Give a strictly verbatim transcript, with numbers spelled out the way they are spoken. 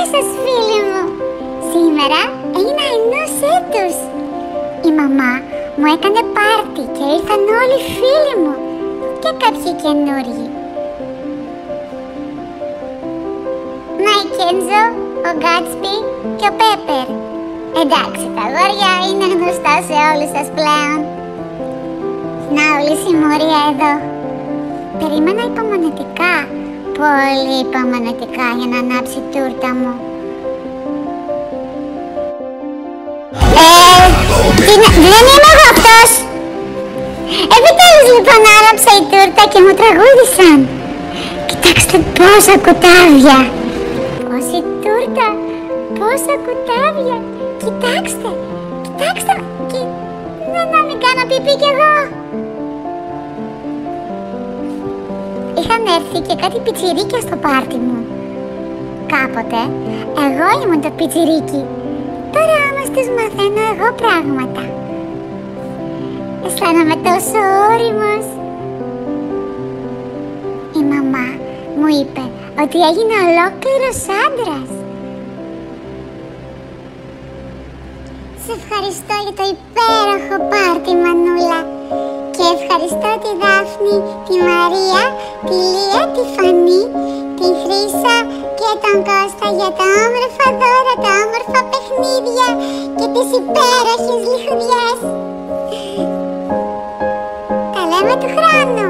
σας φίλοι μου! Σήμερα έγινα ενός έτους. Η μαμά μου έκανε πάρτι και ήρθαν όλοι οι φίλοι μου και κάποιοι καινούργοι. Να η Κέντζο, ο Γκάτσπι και ο Πέπερ. Εντάξει, τα αγόρια είναι γνωστά σε όλους σας πλέον. Να όλη η συμμορία εδώ. Περίμενα υπομονετικά, πολύ υπομονετικά για να ανάψει η τούρτα μου. Ε, δεν είμαι εγώ αυτός. Επιτέλους λοιπόν άναψα η τούρτα και μου τραγούδισαν. Κοιτάξτε πόσα κουτάβια. Πόση τούρτα, πόσα κουτάβια. Κοιτάξτε, κοιτάξτε, κι... να, να μην κάνω πιπί κι εγώ. Είχαν έρθει και κάτι πιτσιρίκια στο πάρτι μου. Κάποτε εγώ ήμουν το πιτσιρίκι. Τώρα όμως τους μαθαίνω εγώ πράγματα. Αισθάνομαι τόσο όριμος. Η μαμά μου είπε ότι έγινε ολόκληρος άντρας. Σε ευχαριστώ για το υπέροχο πάρτι, Μανούλα. Και ευχαριστώ τη Δάφνη, τη Μαρία, τη Λία, τη Φανή, τη Χρύσα και τον Κώστα για τα όμορφα δώρα, τα όμορφα παιχνίδια και τις υπέροχες λιχουδιές. Τα λέμε του χρόνου.